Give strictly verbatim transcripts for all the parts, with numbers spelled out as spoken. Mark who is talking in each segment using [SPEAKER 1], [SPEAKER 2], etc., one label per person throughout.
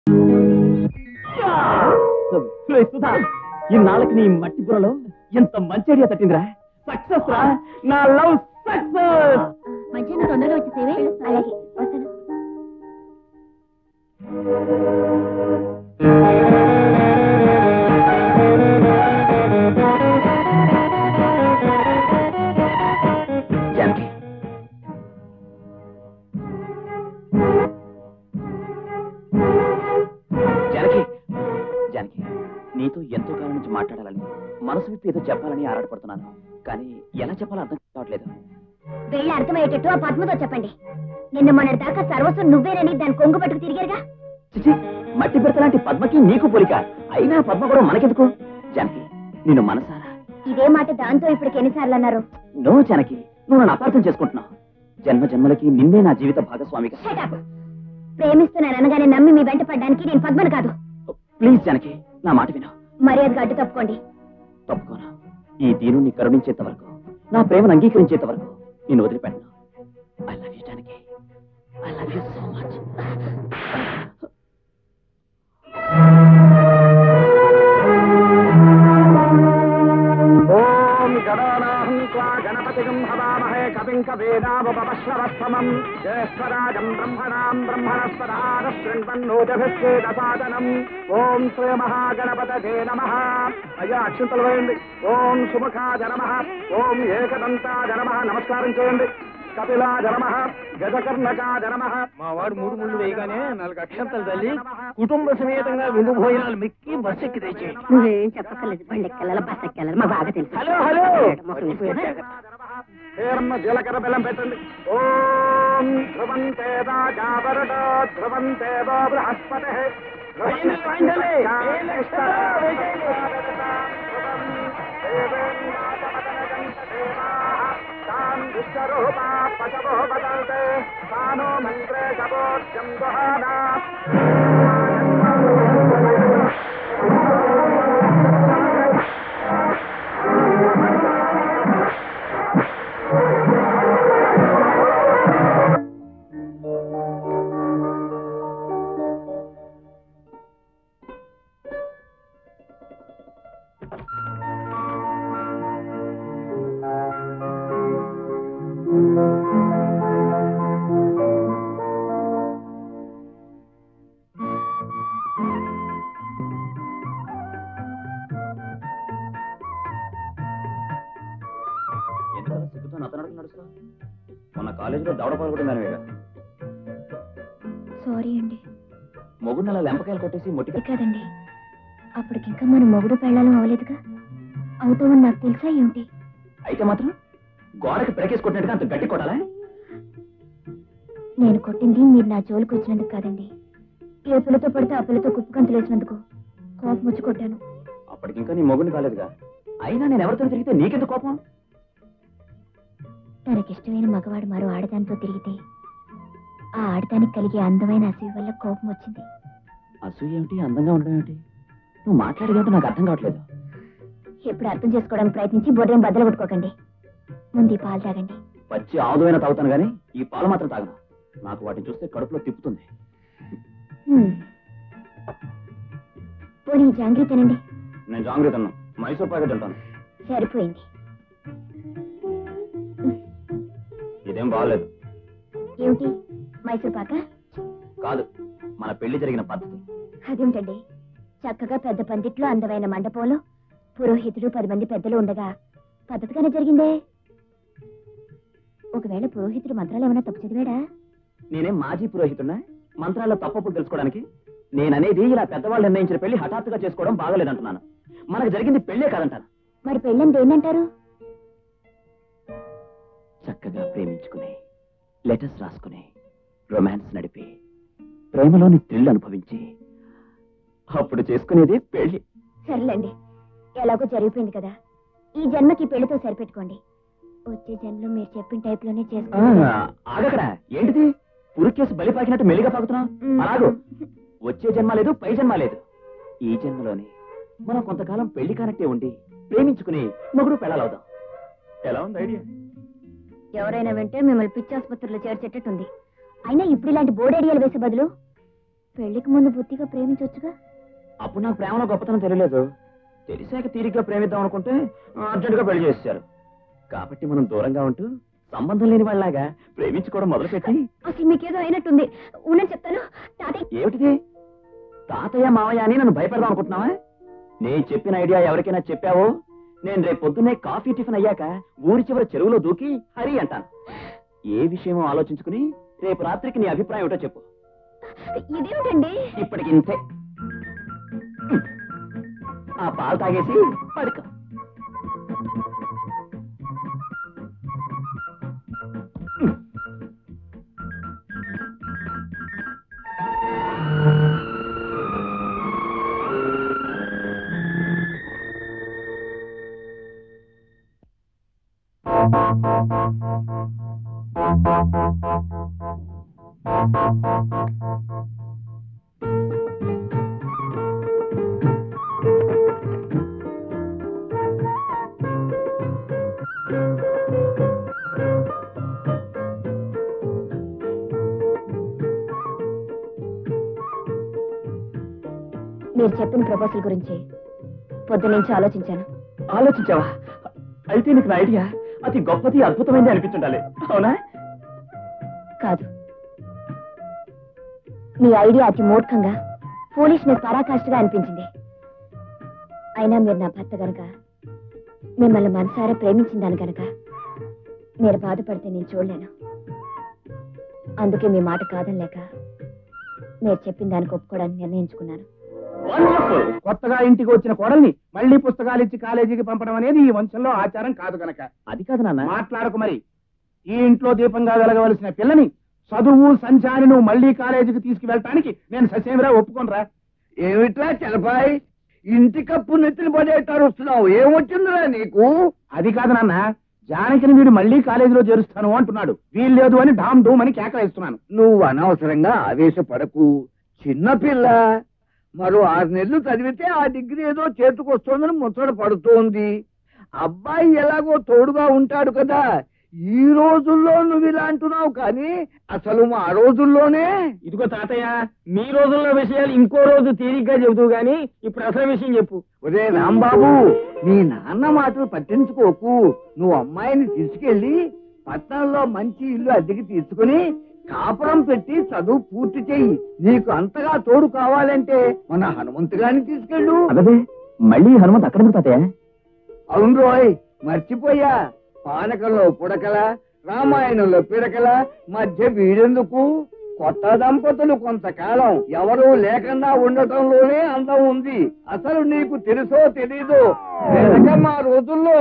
[SPEAKER 1] సుధా, ఇన్నాళ్ళకి నీ మట్టి బుర్రలో ఎంత మంచి ఐడియా తట్టిందిరా. సక్సెస్ రా, నా లవ్ సక్సెస్.
[SPEAKER 2] మంచి తొందరగా వచ్చేసేవే. అలాగే వస్తాను.
[SPEAKER 1] జానకి, జానకి, జానకి, నీతో ఎంతో కాలం నుంచి మాట్లాడాలని, మనసు విప్పి ఏదో చెప్పాలని ఆరాటపడుతున్నాను. కానీ ఎలా చెప్పాలో అర్థం కావట్లేదు.
[SPEAKER 2] వెళ్ళి అర్థమయ్యేటట్టు ఆ పద్మతో చెప్పండి. నిన్న మొన్నటి దాకా సర్వస్వం నువ్వేనని దాని కొంగు పట్టుకు తిరిగారుగా.
[SPEAKER 1] చిచి, మట్టి పెడతలాంటి పద్మకి నీకు పోలిక. అయినా పద్మ కూడా మనకెందుకు? జానకి, నిన్ను మనసారా.
[SPEAKER 2] ఇదే మాట దాంతో ఇప్పటికి ఎన్నిసార్లు అన్నారు?
[SPEAKER 1] నో జానకి, నువ్వు నన్ను అపార్థం చేసుకుంటున్నావు. జన్మ జన్మలకి నిన్నే నా జీవిత భాగస్వామిగా.
[SPEAKER 2] ప్రేమిస్తున్నాను అనగానే నమ్మి మీ వెంట పడ్డానికి నేను పద్మను కాదు.
[SPEAKER 1] ప్లీజ్ జానకి, నా మాట విను.
[SPEAKER 2] మర్యాదగా అడ్డు తప్పుకోండి.
[SPEAKER 1] తప్పుకోనా? ఈ దీనుని కరుణించేంత వరకు, నా ప్రేమను అంగీకరించేంత వరకు నేను వదిలిపెట్టను. I love you Janaki, I love you so much. ఓం గణానాహం త్వా గణపతిగం హవామహే కవిం కవీనాముపమశ్రవస్తమం జ్యేష్ఠరాజం బ్రహ్మణాం బ్రహ్మణస్పదాన శృణ్వన్నోజభిశ్చేదసాదనం. ఓం శ్రీ మహాగణపతయే నమః. అయ్యా అక్షింతలు వేయండి. ఓం సుముఖాయ నమః. ఓం ఏకదంతాయ నమః. నమస్కారం చేయండి. కపిలాయ నమః. గజకర్ణకాయ నమః.
[SPEAKER 3] మా వాడు మూడు ముళ్ళు వేయగానే నాలుగు అక్షంతలు తల్లి కుటుంబ సమేతంగా విందు భోజనాలు మిక్కి బస్ ఎక్కి తెచ్చి.
[SPEAKER 2] నువ్వేం చెప్పక్కర్లేదు. బండి ఎక్కెళ్ళాలి, బస్ ఎక్కెళ్ళాలి, మా బాగా తెలుసు.
[SPEAKER 3] హలో హలో
[SPEAKER 1] పేరమ్మ జీలకర్ర బెల్లం పెట్టండి. ఓం ధ్రువంతే రాజావరుడో ధ్రువంతే బృహస్పతి. విశ్వరూపా పశవో వదంతే తానో మంత్రే శవోర్జం దుహానా. మొన్న కాలేజీలో దవడపాలు కూడా దానివేగా.
[SPEAKER 2] సారీ అండి.
[SPEAKER 1] మొగుడు అలా లెంపకాయలు కొట్టేసి మొట్టిగా
[SPEAKER 2] కాదండి, అప్పటికింకా మన మొగుడు పెళ్ళాలం అవలేదుగా. అవుతామని నాకు తెలుసా ఏమిటి?
[SPEAKER 1] అయితే మాత్రం గోడకి ప్రెకేసి కొట్టినట్టుగా అంత గట్టి కొట్టాలా?
[SPEAKER 2] నేను కొట్టింది మీరు నా జోలికి వచ్చినందుకు కాదండి. ఏ పిల్లతో పడితే ఆ పిల్లతో కుప్పు కంతులు వేసినందుకు కోపం వచ్చి కొట్టాను.
[SPEAKER 1] అప్పటికింకా నీ మొగుడిని కాలేదుగా. అయినా నేను ఎవరితో తిరిగితే నీకెందుకు కోపం?
[SPEAKER 2] తనకిష్టమైన మగవాడు మరో ఆడదానితో తిరిగితే ఆ ఆడదానికి కలిగే అందమైన అసూయ వల్ల కోపం వచ్చింది.
[SPEAKER 1] అసూయ ఏమిటి, అందంగా ఉండడం ఏమిటి? నువ్వు మాట్లాడేదంటే నాకు అర్థం కావట్లేదు.
[SPEAKER 2] ఎప్పుడు అర్థం చేసుకోవడానికి ప్రయత్నించి బొర్రేం బద్దలు కొట్టుకోకండి. ముందు ఈ పాలు తాగండి.
[SPEAKER 1] పచ్చి ఆవుదైనా తాగుతాను కానీ ఈ పాలు మాత్రం తాగను. నాకు వాటిని చూస్తే కడుపులో తిప్పుతుంది.
[SPEAKER 2] పోనీ జాంగ్రీ తినండి.
[SPEAKER 1] నేను జాంగ్రీ తిన్నాను, మైసూర్ ప్యాకెట్ తింటాను.
[SPEAKER 2] సరిపోయింది.
[SPEAKER 1] ఇదేం బాగలేదు.
[SPEAKER 2] ఏమిటి, మైసూర్ పాక
[SPEAKER 1] కాదు, మన పెళ్లి జరిగిన పద్ధతి.
[SPEAKER 2] అదేమిటండి, చక్కగా పెద్ద పందిట్లో అందమైన మండపంలో పురోహితుడు పది మంది పెద్దలు ఉండగా పద్ధతిగానే జరిగిందే. ఒకవేళ పురోహితుడు మంత్రాలు ఏమైనా తప్పు చదివాడా?
[SPEAKER 1] నేనేం మాజీ పురోహితున్నా మంత్రాల్లో తప్పప్పుడు తెలుసుకోవడానికి? నేననేది ఇలా పెద్దవాళ్ళు నిర్ణయించిన పెళ్లి హఠాత్తుగా చేసుకోవడం బాగలేదంటున్నాను. మనకు జరిగింది పెళ్లే కాదంటాను.
[SPEAKER 2] మరి పెళ్ళని దేన్నంటారు?
[SPEAKER 1] చక్కగా ప్రేమించుకుని లెటర్స్ రాసుకుని రొమాన్స్ నడిపి ప్రేమలోని థ్రిల్ అనుభవించి అప్పుడు చేసుకునేది పెళ్లి.
[SPEAKER 2] సర్లేండి, ఎలాగో జరిగిపోయింది కదా, ఈ జన్మకి పెళ్లితో సరిపెట్టుకోండి. వచ్చే జన్మలో మీరు చెప్పిన టైప్ లోనే చేసుకోండి.
[SPEAKER 1] ఆగక్కడ ఏంటిది, పురుకేసి బలి పాకినట్టు మెల్లిగా పాకుతున్నావు? అలాగూ వచ్చే జన్మ లేదు, పై జన్మ లేదు. ఈ జన్మలోనే మనం కొంతకాలం పెళ్లి కానట్టే ఉండి ప్రేమించుకుని మొగుడు పెళ్ళాలవుదాం. ఎలా ఉంది ఐడియా?
[SPEAKER 2] ఎవరైనా వింటే మిమ్మల్ని పిచ్చాసుపత్రిలో చేర్చేటట్టుంది. అయినా ఇప్పుడు ఇలాంటి బోర్డు ఐడియాలు వేసే బదులు పెళ్లికి ముందు బుద్ధిగా ప్రేమించొచ్చుగా.
[SPEAKER 1] అప్పుడు నాకు ప్రేమలో గొప్పతనం తెలియలేదు. తెలిసాక తీరిగ్గా ప్రేమిద్దాం అనుకుంటే అర్జెంటుగా పెళ్లి చేశారు. కాబట్టి మనం దూరంగా ఉంటూ సంబంధం లేని వాళ్ళలాగా ప్రేమించుకోవడం మొదలుపెట్టి.
[SPEAKER 2] అసలు మీకేదో అయినట్టుంది. ఉన్నని చెప్తాను. తాతయ్య
[SPEAKER 1] ఏమిటిది? తాతయ్య మావయ్య అని నన్ను భయపెడదాం అనుకుంటున్నావా? నేను చెప్పిన ఐడియా ఎవరికైనా చెప్పావో నేను రేపు పొద్దున్నే కాఫీ టిఫిన్ అయ్యాక ఊరి చివరి చెరువులో దూకి హరి అంటాను. ఏ విషయమో ఆలోచించుకుని రేపు రాత్రికి నీ అభిప్రాయం ఏమిటో చెప్పు.
[SPEAKER 2] ఇదేమిటండి?
[SPEAKER 1] ఇప్పటికి ఇంతే. ఆ పాలు తాగేసి పడుకో.
[SPEAKER 2] మీరు చెప్పిన ప్రపోజల్ గురించి పొద్దునుంచి ఆలోచించాను.
[SPEAKER 1] ఆలోచించావా? అయితే నీకు నా ఐడియా అతి గొప్పది అద్భుతమైంది అనిపించుండాలి, అవునా?
[SPEAKER 2] కాదు, మీ ఐడియా అతి మూర్ఖంగా ఫూలిష్నెస్ పరాకాష్ఠగా అనిపించింది. అయినా మీరు నా భర్త గనక, మిమ్మల్ని మనసారా ప్రేమించిందాను గనక మీరు బాధపడితే నేను చూడలేను. అందుకే మీ మాట కాదనిలేక మీరు చెప్పిన దానికి ఒప్పుకోవడానికి నిర్ణయించుకున్నాను.
[SPEAKER 3] కొత్తగా ఇంటికి వచ్చిన కోడల్ని మళ్ళీ పుస్తకాలు ఇచ్చి కాలేజీకి పంపడం అనేది ఈ వంశంలో ఆచారం కాదు గనక.
[SPEAKER 1] అది కాదు నాన్న.
[SPEAKER 3] మాట్లాడకు మరి. ఈ ఇంట్లో దీపంగా వెలగవలసిన పిల్లని చదువు సంచారి నువ్వు మళ్ళీ కాలేజీకి తీసుకువెళ్ళటానికి నేను ససేమిరా ఒప్పుకోనరా.
[SPEAKER 4] ఏమిట్రా చలపాయ్, ఇంటి కప్పు నెత్తిని పడేటారు వస్తున్నావు, ఏమొచ్చిందిరా నీకు?
[SPEAKER 3] అది కాదు నాన్న, జానకిని వీడు మళ్ళీ కాలేజీలో చేరుస్తాను అంటున్నాడు. వీల్లేదు అని ఢామ్ డూమ్ అని కేకలేస్తున్నాను.
[SPEAKER 4] నువ్వు అనవసరంగా ఆవేశపడకు. చిన్నపిల్ల మరో ఆరు నెలలు చదివితే ఆ డిగ్రీ ఏదో చేతుకొస్తోందని ముచ్చట పడుతోంది. అబ్బాయి ఎలాగో తోడుగా ఉంటాడు కదా. ఈ రోజుల్లో నువ్వు ఇలా అంటున్నావు, కానీ అసలు మా రోజుల్లోనే.
[SPEAKER 3] ఇదిగో తాతయ్య, మీ రోజుల్లో విషయాలు ఇంకో రోజు తీరిగ్గా చెబుతూ గాని ఇప్పుడు అసలు విషయం చెప్పు.
[SPEAKER 4] ఒరే రాంబాబు, నీ నాన్న మాటలు పట్టించుకోకు. నువ్వు అమ్మాయిని తీసుకెళ్లి పట్టణంలో మంచి ఇల్లు అద్దెకి తీసుకుని కాపురం పెట్టి చదువు పూర్తి చెయ్యి. నీకు అంతగా తోడు కావాలంటే మన హనుమంతు గారిని తీసుకెళ్ళు.
[SPEAKER 1] అదే మళ్ళీ హనుమంత్ అక్కడ తాతయ్య?
[SPEAKER 4] అవును రోయ్, మర్చిపోయా. పానకంలో పుడకల, రామాయణంలో పిడకల మధ్య వీడెందుకు? కొత్త దంపతులు కొంతకాలం ఎవరూ లేకుండా ఉండటంలోనే అందం ఉంది. అసలు నీకు తెలుసో తెలీదో, వెనక మా రోజుల్లో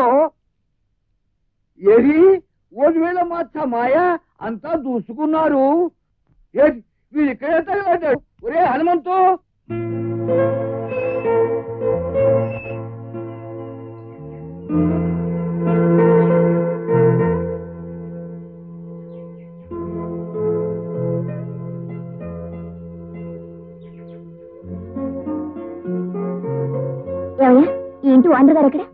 [SPEAKER 4] ఏది ఓడివేళ మాత్ర మాయ అంతా దూసుకున్నారు. ఏది వీడు ఇక్కడే తగలడ్డాడు. ఒరే హనుమంతు,
[SPEAKER 2] ఈ ఇంటి ఓనర్ గారు ఎక్కడ?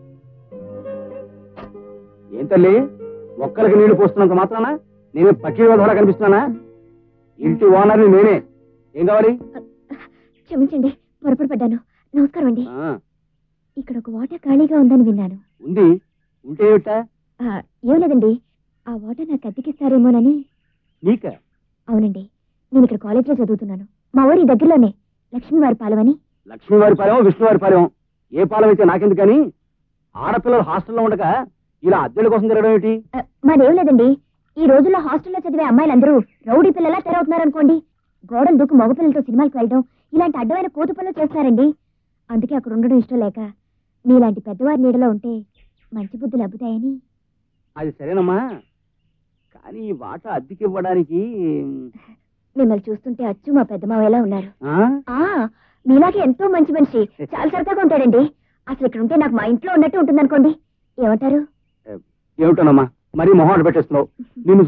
[SPEAKER 3] ఏం తల్లి, ఒక్కరికి నీళ్లు పోస్తున్నంత మాత్రానా నేను పకీర్ ద్వారా కనిపిస్తున్నానా? ఇంటి ఓనర్ని నేనే. ఏం కావాలి?
[SPEAKER 2] క్షమించండి, పొరపాటు పడ్డాను. నమస్కారం అండి.
[SPEAKER 3] ఆ,
[SPEAKER 2] ఇక్కడ ఒక వాటర్ ఖాళీగా ఉందని విన్నాను.
[SPEAKER 3] ఉంది. ఉంటే ఏమిటా?
[SPEAKER 2] ఆ, ఏం లేదండి, ఆ వాటర్ నాకు అద్దెకిస్తారేమోనని.
[SPEAKER 3] నీక?
[SPEAKER 2] అవునండి, నేను ఇక్కడ కాలేజీలో చదువుతున్నాను. మా ఊరి దగ్గరలోనే లక్ష్మీవారి పాలెం అని.
[SPEAKER 3] లక్ష్మీవారి పాలెం, విష్ణువారి పాలెం, ఏ పాలెం అయితే నాకెందుకు కానీ. ఆడపిల్లలు హాస్టల్లో ఉండగా ఇలా అద్దెల కోసం తిరగడం ఏమిటి?
[SPEAKER 2] ఆ, మాదేం లేదండి, ఈ రోజుల్లో హాస్టల్లో చదివే అమ్మాయిలందరూ రౌడీ పిల్లలా తెరవుతున్నారనుకోండి. గోడలు దూకు మగపిల్లలతో సినిమాలకు వెళ్ళడం, ఇలాంటి అడ్డమైన కోతు పనులు చేస్తారండి. అందుకే అక్కడ ఉండడం ఇష్టం లేక మీలాంటి పెద్దవారి నీడలో ఉంటే మంచి బుద్ధులు అబ్బుతాయని.
[SPEAKER 3] అది సరేనమ్మా, కానీ ఈ వాట అద్దెకి ఇవ్వడానికి
[SPEAKER 2] మిమ్మల్ని చూస్తుంటే అచ్చు మా పెద్ద మావయ్యలా ఉన్నారు.
[SPEAKER 3] ఆ?
[SPEAKER 2] ఆ మీలాగే ఎంతో మంచి మనిషి, చాలా సరదాగా ఉంటాడండి. అసలు ఇక్కడ ఉంటే నాకు మా ఇంట్లో ఉన్నట్టు ఉంటుంది అనుకోండి. ఏమంటారు?
[SPEAKER 3] ఏమిటోనమ్మా, మరీ మొహాట పెట్టేస్తున్నావు. నేను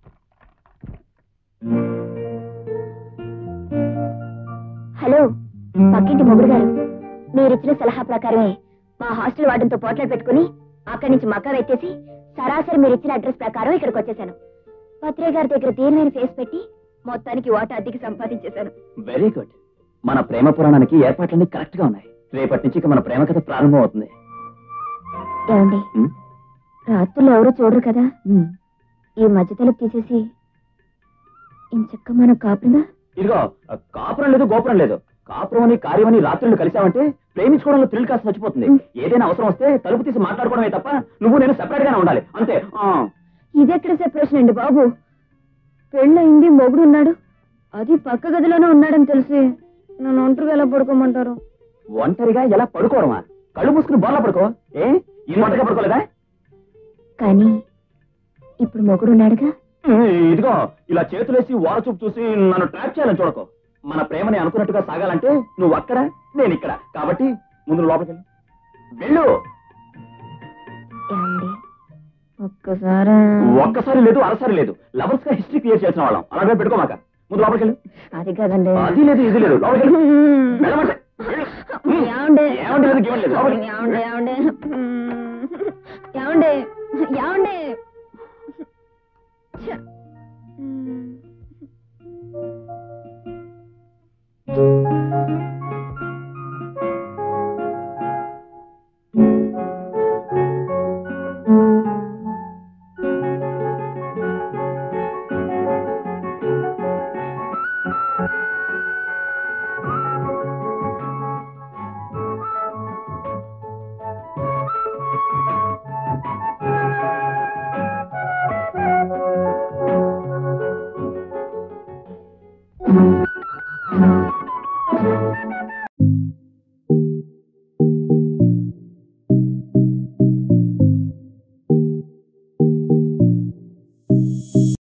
[SPEAKER 2] హలో, పక్కింటి మొగుడు గారు, మీరిచ్చిన సలహా ప్రకారమే మా హాస్టల్ వార్డెన్తో పోట్లే పెట్టుకుని అక్కడి నుంచి మక్క వెత్తేసి సరాసరి మీరు ఇచ్చిన అడ్రస్ ప్రకారం ఇక్కడికి వచ్చేసాను. పత్రే గారి దగ్గర తీర్మైన ఫేస్ పెట్టి మొత్తానికి వాటా అద్దెకి సంపాదించేశాను.
[SPEAKER 1] Very good. మన ప్రేమ పురాణానికి ఏర్పాట్లన్నీ కరెక్ట్ గా ఉన్నాయి. రేపటి నుంచి ఇక మన ప్రేమ కథ ప్రారంభం అవుతుంది.
[SPEAKER 2] ఏమండి
[SPEAKER 1] ఉమ్,
[SPEAKER 2] రాత్రులు ఎవరు చూడరు కదా ఈ మధ్యతలు తీసేసి ఇంచక్క మనం కాపులుగా
[SPEAKER 1] ఇదిగో కాపురం లేదు గోపురం లేదు. కాపురం అని కార్యం అని రాత్రులు కలిసామంటే ప్రేమించుకోవడంలో థ్రిల్ కాస్త చచ్చిపోతుంది. ఏదైనా అవసరం వస్తే తలుపు తీసి మాట్లాడుకోవడమే తప్ప నువ్వు నేను సెపరేట్ గానే ఉండాలి అంతే. ఆ,
[SPEAKER 2] ఇదెక్కడ సెపరేషన్ అండి బాబు? పెళ్ళయింది, మొగుడు ఉన్నాడు, అది పక్క గదిలోనే ఉన్నాడని తెలిసి నన్ను ఒంటరిగా ఎలా పడుకోమంటారు?
[SPEAKER 1] ఒంటరిగా ఎలా పడుకోవడమా? కళ్ళు మూసుకుని బోర్లా పడుకో. ఏ ఈ ఒంటరిగా పడుకోలేదా?
[SPEAKER 2] కానీ ఇప్పుడు మొగుడు ఉన్నాడుగా.
[SPEAKER 1] ఇదిగో ఇలా చేతులేసి వార చూపు చూసి నన్ను ట్రాప్ చేయాలని చూడకో. మన ప్రేమని అనుకున్నట్టుగా సాగాలంటే నువ్వు అక్కడ నేను ఇక్కడ. కాబట్టి ముందు నువ్వు లోపలికి వెళ్ళు. వెళ్ళు.
[SPEAKER 2] ఏమండి ఒక్కసారి
[SPEAKER 1] ఒక్కసారి లేదు అరసారి లేదు. లవర్స్ గా హిస్టరీ క్లియర్ చేసిన వాళ్ళం. అలాగే పెట్టుకోమాక. ముందు లోపలికి వెళ్ళు.
[SPEAKER 2] అది కదండి.
[SPEAKER 1] అది లేదు ఇది లేదు లోపలికి వెళ్ళు. వెళ్ళమంటే వెళ్ళు.
[SPEAKER 2] ఏమండి
[SPEAKER 1] ఏమంటే లేదు గేమ్ లేదు లోపలికి.
[SPEAKER 2] ఏమండి